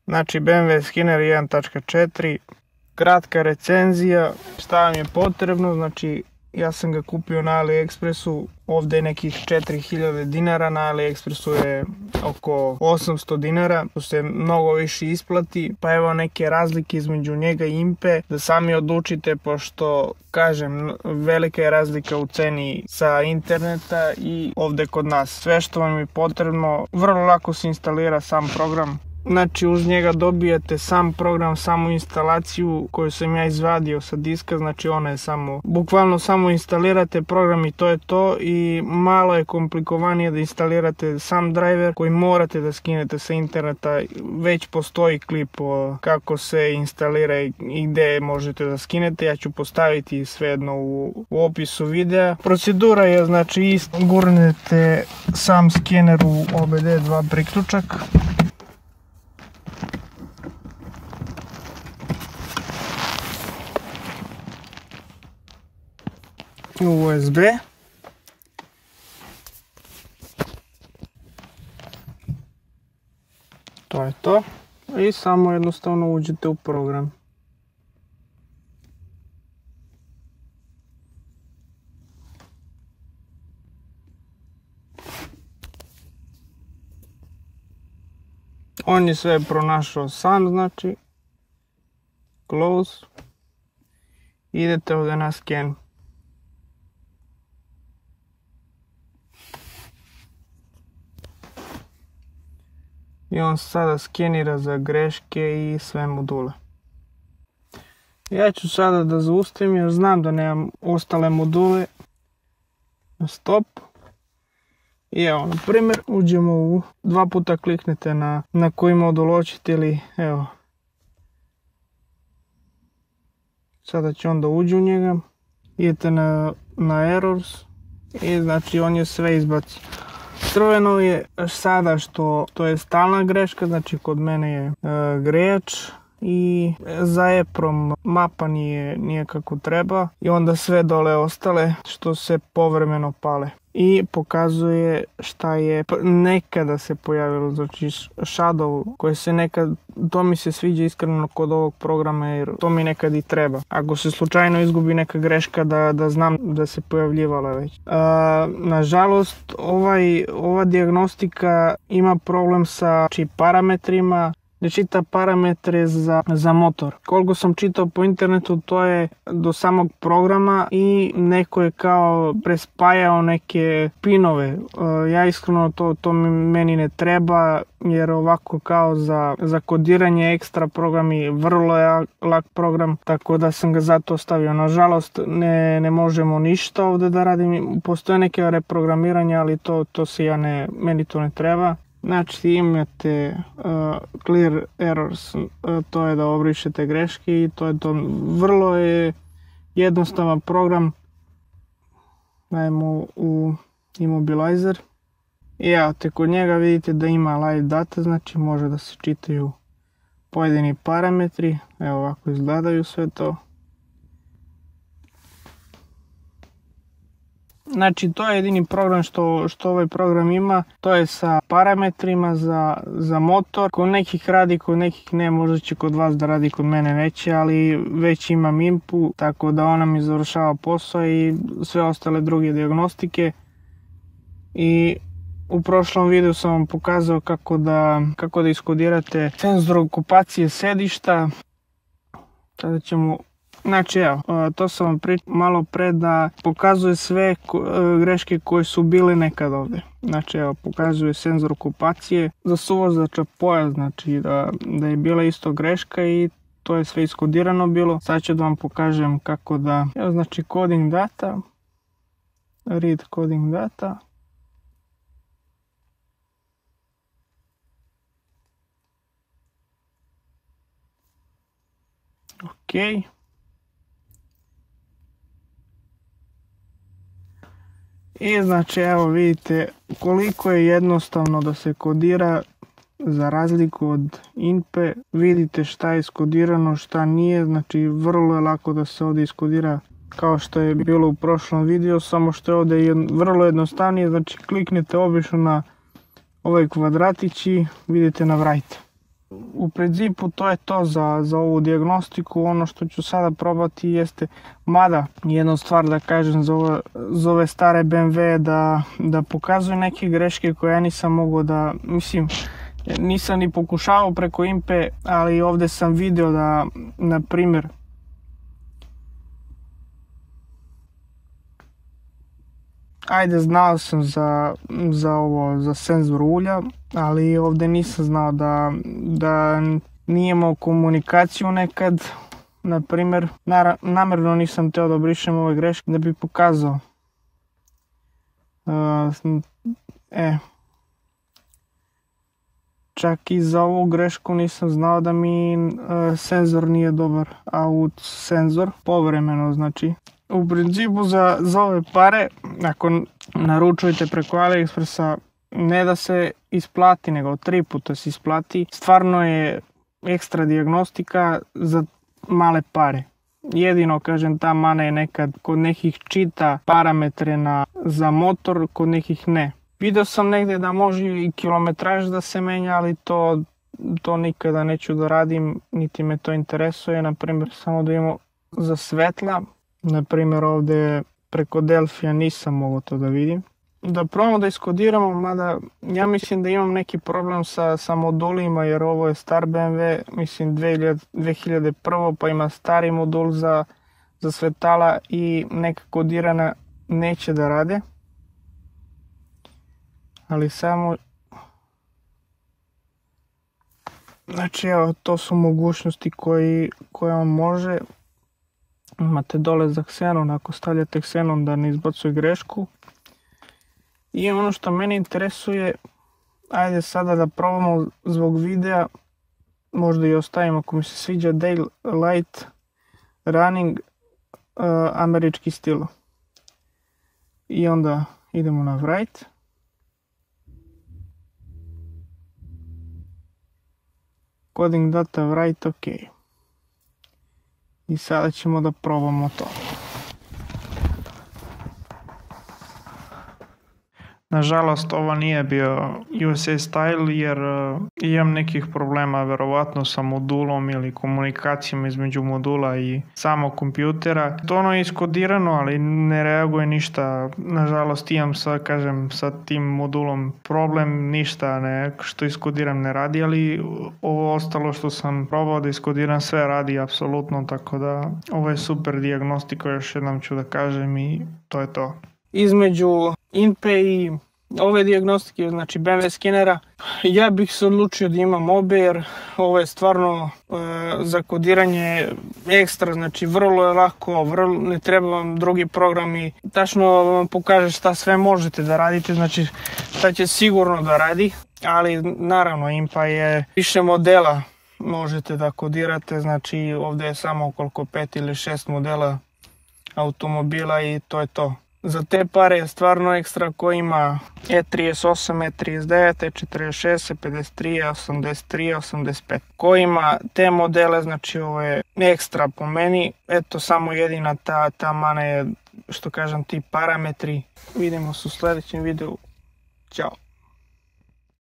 Znači BMW Skinner 1.4, kratka recenzija, šta vam je potrebno, znači ja sam ga kupio na AliExpressu, ovdje je nekih 4000 dinara, na AliExpressu je oko 800 dinara, to se mnogo više isplati, pa evo neke razlike između njega i Impe, da sami odlučite, pošto kažem, velika je razlika u ceni sa interneta i ovdje kod nas. Sve što vam je potrebno, vrlo lako se instalira sam program. Znači uz njega dobijete sam program, samu instalaciju koju sam ja izvadio sa diska, znači ona je bukvalno samo instalirate program i to je to, i malo je komplikovanije da instalirate sam driver koji morate da skinete sa interneta. Već postoji klip kako se instalira i gdje možete da skinete, ja ću postaviti svejedno u opisu videa. Procedura je znači isto, gurnete sam skener u OBD2 priključak. USB, to je to, i samo jednostavno uđete u program. On je sve pronašao sam, znači close, idete ovdje na scan. I on sada skenira za greške i sve module. Ja ću sada da zaustavim jer znam da nemam ostale module. Stop. I evo, na primjer, uđemo u, dva puta kliknete na koji modul hoćete, ili evo. Sada će onda uđi u njega. Idete na errors i znači on je sve izbacio. Crveno je sada što je stalna greška, znači kod mene je grejač i za EPROM mapa nije kako treba, i onda sve dole ostale što se povremeno pale. I pokazuje šta je nekada se pojavilo, znači shadow koji se nekad, to mi se sviđa iskreno kod ovog programa jer to mi nekad i treba. Ako se slučajno izgubi neka greška da znam da se pojavljivala već. Nažalost ova dijagnostika ima problem sa parametrima, ne čita parametre za motor. Koliko sam čitao po internetu, to je do samog programa i neko je kao prespajao neke pinove. Ja iskreno to meni ne treba, jer ovako kao za kodiranje ekstra programi vrlo je lak program, tako da sam ga zato ostavio. Nažalost ne možemo ništa ovdje da radim, postoje neke reprogramiranja, ali to se meni to ne treba. Znači imate clear errors, to je da obrišete greške i to je to. Vrlo je jednostavan program. Dajmo u Immobilizer. I evo te kod njega vidite da ima live data, znači može da se čitaju pojedini parametri. Evo ovako izgledaju sve to. Znači to je jedini program što ovaj program ima, to je sa parametrima za motor. Kod nekih radi, kod nekih ne, možda će kod vas da radi, kod mene neće, ali već imam Impu, tako da ona mi završava posao i sve ostale druge dijagnostike. I u prošlom videu sam vam pokazao kako da iskodirate senzor okupacije sedišta. Sada ćemo... Znači evo, to sam vam pričao malo pre, da pokazuje sve greške koje su bile nekad ovdje. Znači evo, pokazuje senzor okupacije za suvozača pojas, znači da je bila isto greška i to je sve iskodirano bilo. Sad ću da vam pokažem kako da, evo znači coding data, read coding data. Ok. I znači evo vidite koliko je jednostavno da se kodira, za razliku od Impe. Vidite šta je iskodirano, šta nije, znači vrlo je lako da se ovdje iskodira kao što je bilo u prošlom videu, samo što je ovdje vrlo jednostavnije. Znači kliknete obično na ovaj kvadratić i vidite na write. u principu to je to za ovu dijagnostiku. Ono što ću sada probati jeste, mada jedna stvar da kažem za ove stare BMW da pokazuju neke greške koje ja nisam mogao da, mislim, nisam ni pokušavao preko IMPE, ali ovde sam video da, na primjer, ajde, znao sam za senzor ulja, ali ovde nisam znao da nije imao komunikaciju nekad. Na primjer, namjerno nisam teo da brišem ove greške da bi pokazao. Čak i za ovu grešku nisam znao da mi senzor nije dobar, out senzor, povremeno znači. U principu za ove pare, ako naručujete preko AliExpressa, ne da se isplati, nego 3 puta se isplati. Stvarno je ekstra dijagnostika za male pare. Jedino, kažem, ta mana je nekad kod nekih čita parametre za motor, kod nekih ne. Video sam negdje da može i kilometraž da se menja, ali to nikada neću da radim, niti me to interesuje. Naprimjer, samo da imamo za svetla. Naprimjer, ovdje preko Delfija nisam mogao to da vidim. Da probamo da iskodiramo, mada ja mislim da imam neki problem sa modulima, jer ovo je star BMW, mislim 2001, pa ima stari modul za svetala i neka kodirana neće da rade. Ali samo, znači evo, to su mogućnosti koje on može. Imate dole za ksenon, ako stavljate ksenon da ne izbacuje grešku. I ono što mene interesuje, ajde sada da probamo zbog videa, možda i ostavim ako mi se sviđa, Daylight Running, američki stil. I onda idemo na write. Coding data write, ok. I sada ćemo da probamo to. Nažalost, ovo nije bio USA style jer imam nekih problema verovatno sa modulom ili komunikacijom između modula i samog kompjutera. To ono je iskodirano, ali ne reaguje ništa. Nažalost, imam sa tim modulom problem, ništa što iskodiram ne radi, ali ovo ostalo što sam probao da iskodiram sve radi apsolutno, tako da ovo je super dijagnostika, još jednom ću da kažem, i to je to. Između INPE i ove dijagnostike, znači BMW skenera, ja bih se odlučio da imam obe, jer ovo je stvarno za kodiranje ekstra, znači vrlo je lako, ne treba vam drugi program i tačno vam pokaže šta sve možete da radite, znači šta će sigurno da radi, ali naravno IMPA je više modela možete da kodirate, znači ovdje je samo koliko 5 ili 6 modela automobila i to je to. Za te pare je stvarno ekstra ko ima E38, E39, E46, E53, E83, E85. Ko ima te modele, znači ovo je ekstra po meni. Eto, samo jedina ta mana je, što kažem, ti parametri. Vidimo se u sljedećem videu. Ćao.